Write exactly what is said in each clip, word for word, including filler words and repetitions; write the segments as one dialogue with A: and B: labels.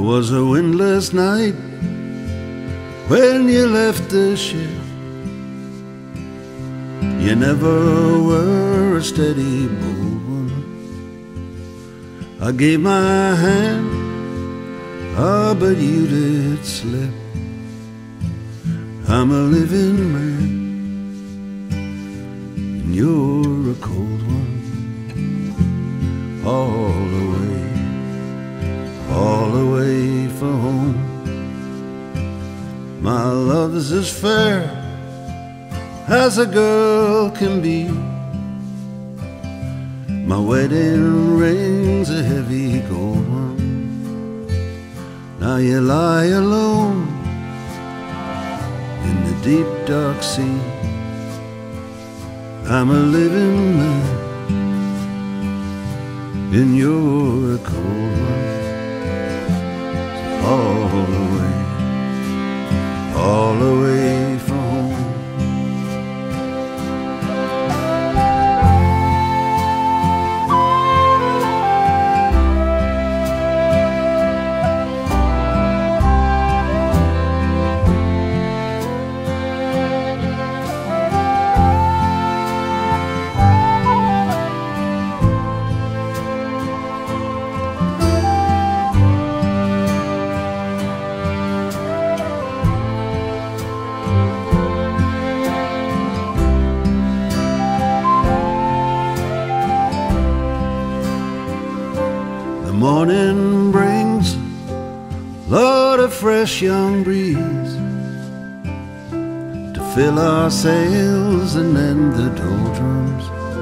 A: was a windless night when you left the ship. You never were a steady, bold one. I gave my hand, ah, but you did slip. I'm a living man, and you're a cold one. All the way, all the way for home. My love is as fair as a girl can be. My wedding ring's a heavy gold one. Now you lie alone in the deep dark sea. I'm a living man, and you're a cold one. All the way, all the way for home. The morning brings, Lord, a fresh young breeze to fill our sails and end the doldrums.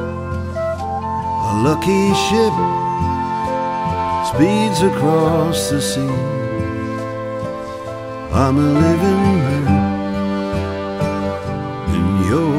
A: A lucky ship speeds across the sea. I'm a living man, and you're